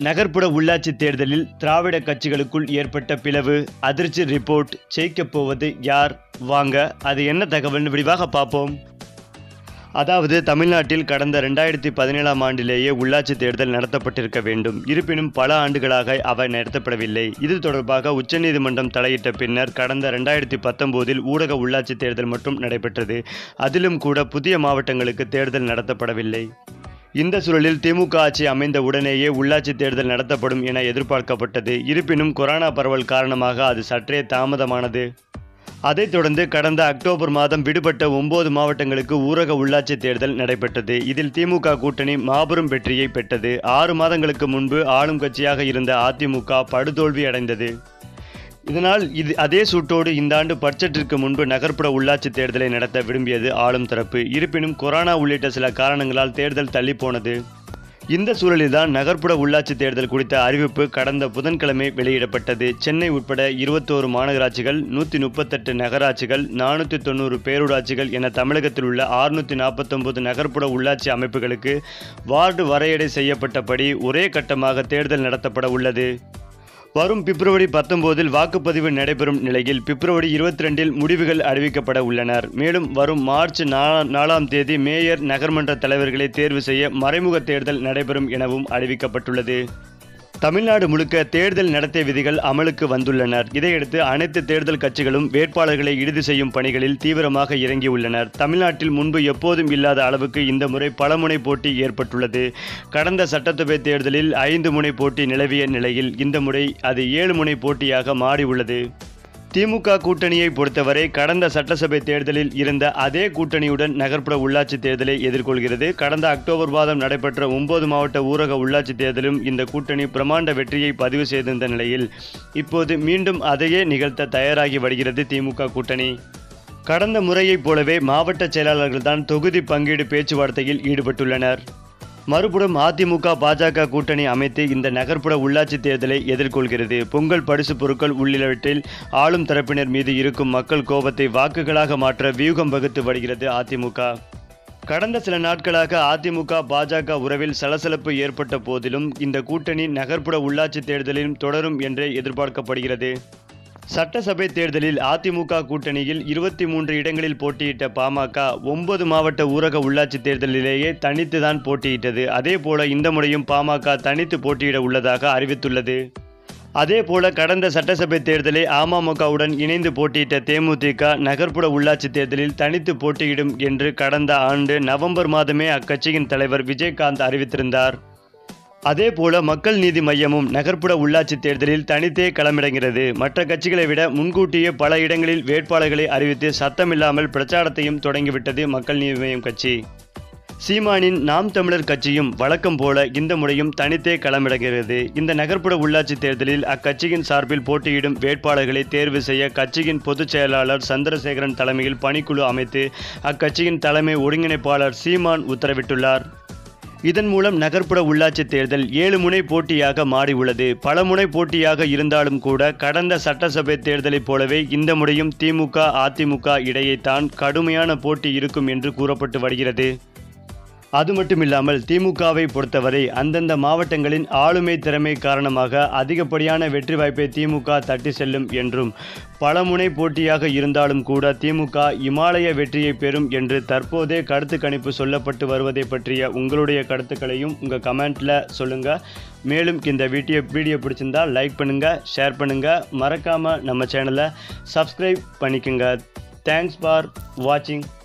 நகர்ப்புற உள்ளாட்சி தேர்தலில் திராவிட கட்சிகளுக்குள் ஏற்பட்ட பிளவு, அதிர்ச்சி ரிப்போர்ட். ஜெயிக்கப் போவது யார்? வாங்க அது என்ன தகவல்னு விரிவாக பார்ப்போம். அதாவது தமிழ்நாட்டில் கடந்த 2017ஆம் ஆண்டிலேயே உள்ளாட்சி தேர்தல் நடத்தப்பட்டிருக்க வேண்டும். இருப்பினும் பல ஆண்டுகளாக அவை நடத்தப்படவில்லை. இது தொடர்பாக உச்சநீதிமன்றம் தலையிட்ட பின்னர் கடந்த 2019இல் ஊரக உள்ளாட்சி தேர்தல் மட்டும் நடைபெற்றது. அதிலும் கூட புதிய மாவட்டங்களுக்கு தேர்தல் நடத்தப்படவில்லை. இந்த சூழலில் திமுக ஆட்சி அமைந்த உடனேயே உள்ளாட்சி தேர்தல் நடத்தப்படும் என எதிர்பார்க்கப்பட்டது. இருப்பினும் கொரோனா பரவல் காரணமாக அது சற்றே தாமதமானது. அதைத் தொடர்ந்து கடந்த அக்டோபர் மாதம் விடுபட்ட 9 மாவட்டங்களுக்கு ஊரக உள்ளாட்சி தேர்தல் நடைபெற்றது. இதில் திமுக கூட்டணி மாபெரும் வெற்றியை பெற்றது. 6 மாதங்களுக்கு முன்பு ஆளும் கட்சியாக இருந்த அதிமுக படுதோல்வி அடைந்தது. இதனால் அதே சூட்டோடு இந்த ஆண்டு பட்ஜெட்டிற்கு முன்பு நகர்ப்புற உள்ளாட்சி தேர்தலை நடத்த விரும்பியது ஆளும் தரப்பு. இருப்பினும் கொரோனா உள்ளிட்ட சில காரணங்களால் தேர்தல் தள்ளிப்போனது. இந்த சூழலில்தான் நகர்ப்புற உள்ளாட்சி தேர்தல் குறித்த அறிவிப்பு கடந்த புதன்கிழமை வெளியிடப்பட்டது. சென்னை உட்பட 21 மாநகராட்சிகள், 138 நகராட்சிகள், 490 பேரூராட்சிகள் என தமிழகத்தில் உள்ள 649 நகர்ப்புற உள்ளாட்சி அமைப்புகளுக்கு வார்டு வரையறை செய்யப்பட்டபடி ஒரே கட்டமாக தேர்தல் நடத்தப்பட உள்ளது. வரும் பிப்ரவரி 19இல் வாக்குப்பதிவு நடைபெறும் நிலையில் பிப்ரவரி 22இல் முடிவுகள் அறிவிக்கப்பட உள்ளனர். மேலும் வரும் மார்ச் 4ஆம் தேதி மேயர், நகர்மன்ற தலைவர்களை தேர்வு செய்ய மறைமுக தேர்தல் நடைபெறும் எனவும் அறிவிக்கப்பட்டுள்ளது. தமிழ்நாடு முழுக்க தேர்தல் நடத்தை விதிகள் அமலுக்கு வந்துள்ளனர். இதையடுத்து அனைத்து தேர்தல் கட்சிகளும் வேட்பாளர்களை இறுதி செய்யும் பணிகளில் தீவிரமாக இறங்கியுள்ளனர். தமிழ்நாட்டில் முன்பு எப்போதும் இல்லாத அளவுக்கு இந்த முறை பலமுனை போட்டி ஏற்பட்டுள்ளது. கடந்த சட்டசபை தேர்தலில் 5 முனை போட்டி நிலவிய நிலையில் இந்த முறை அது 7 முனை போட்டியாக மாறியுள்ளது. திமுக கூட்டணியை பொறுத்தவரை கடந்த சட்டசபை தேர்தலில் இருந்த அதே கூட்டணியுடன் நகர்ப்புற உள்ளாட்சி தேர்தலை எதிர்கொள்கிறது. கடந்த அக்டோபர் மாதம் நடைபெற்ற 9 மாவட்ட ஊரக உள்ளாட்சி தேர்தலும் இந்த கூட்டணி பிரமாண்ட வெற்றியை பதிவு செய்திருந்த நிலையில் இப்போது மீண்டும் அதையே நிகழ்த்த தயாராகி வருகிறது திமுக கூட்டணி. கடந்த முறையைப் போலவே மாவட்ட செயலாளர்கள்தான் தொகுதி பங்கீடு பேச்சுவார்த்தையில் ஈடுபட்டுள்ளனர். மறுபுறம் அதிமுக பாஜக கூட்டணி அமைத்து இந்த நகர்ப்புற உள்ளாட்சி தேர்தலை எதிர்கொள்கிறது. பொங்கல் பரிசு பொருட்கள் உள்ளிட்டவற்றில் ஆளும் தரப்பினர் மீது இருக்கும் மக்கள் கோபத்தை வாக்குகளாக மாற்ற வியூகம் வகுத்து வருகிறது அதிமுக. கடந்த சில நாட்களாக அதிமுக பாஜக உறவில் சலசலப்பு ஏற்பட்ட போதிலும் இந்த கூட்டணி நகர்ப்புற உள்ளாட்சி தேர்தலிலும் தொடரும் என்றே எதிர்பார்க்கப்படுகிறது. சட்டசபை தேர்தலில் அதிமுக கூட்டணியில் 23 இடங்களில் போட்டியிட்ட பாமக 9 மாவட்ட ஊரக உள்ளாட்சி தேர்தலிலேயே தனித்துதான் போட்டியிட்டது. அதேபோல இந்த முறையும் பாமக தனித்து போட்டியிட உள்ளதாக அறிவித்துள்ளது. அதேபோல கடந்த சட்டசபை தேர்தலை அமமுகவுடன் இணைந்து போட்டியிட்ட தேமுதிக நகர்ப்புற உள்ளாட்சி தேர்தலில் தனித்து போட்டியிடும் என்று கடந்த ஆண்டு நவம்பர் மாதமே அக்கட்சியின் தலைவர் விஜயகாந்த் அறிவித்திருந்தார். அதேபோல மக்கள் நீதி மய்யமும் நகர்ப்புற உள்ளாட்சி தேர்தலில் தனித்தே களமிறங்கிறது. மற்ற கட்சிகளை விட முன்கூட்டியே பல இடங்களில் வேட்பாளர்களை அறிவித்து சத்தமில்லாமல் பிரச்சாரத்தையும் தொடங்கிவிட்டது மக்கள் நீதி மய்யம் கட்சி. சீமானின் நாம் தமிழர் கட்சியும் வழக்கம் போல இந்த முறையும் தனித்தே களமிறங்குகிறது. இந்த நகர்ப்புற உள்ளாட்சி தேர்தலில் அக்கட்சியின் சார்பில் போட்டியிடும் வேட்பாளர்களை தேர்வு செய்ய கட்சியின் பொதுச் செயலாளர் சந்திரசேகரன் தலைமையில் பணிக்குழு அமைத்து அக்கட்சியின் தலைமை ஒருங்கிணைப்பாளர் சீமான் உத்தரவிட்டுள்ளார். இதன் மூலம் நகர்ப்புற உள்ளாட்சி தேர்தல் 7 முனை போட்டியாக மாறியுள்ளது. பல முனை போட்டியாக இருந்தாலும் கூட கடந்த சட்டசபை தேர்தலைப் போலவே இந்த முறையும் திமுக அதிமுக இடையேதான் கடுமையான போட்டி இருக்கும் என்று கூறப்பட்டு வருகிறது. அது மட்டுமில்லாமல் திமுகவை பொறுத்தவரை அந்தந்த மாவட்டங்களின் ஆளுமை திறமை காரணமாக அதிகப்படியான வெற்றி வாய்ப்பை திமுக தட்டி செல்லும் என்றும், பல முனை போட்டியாக இருந்தாலும் கூட திமுக இமாலய வெற்றியை பெறும் என்று தற்போதே கருத்து கணிப்பு சொல்லப்பட்டு வருவதை பற்றிய உங்களுடைய கருத்துக்களையும் உங்கள் கமெண்ட்டில் சொல்லுங்கள். மேலும் இந்த வீடியோ பிடிச்சிருந்தா லைக் பண்ணுங்கள், ஷேர் பண்ணுங்கள், மறக்காமல் நம்ம சேனலை சப்ஸ்கிரைப் பண்ணிக்கோங்க. தேங்க்ஸ் ஃபார் வாட்சிங்.